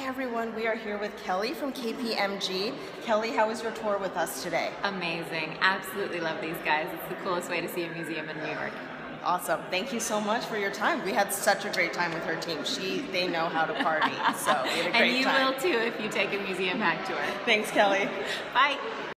Hi everyone, we are here with Kelly from KPMG. Kelly, how was your tour with us today? Amazing. Absolutely love these guys. It's the coolest way to see a museum in New York. Awesome. Thank you so much for your time. We had such a great time with her team. They know how to party, so we had a great time. And you will too if you take a museum hack tour. Thanks, Kelly. Bye.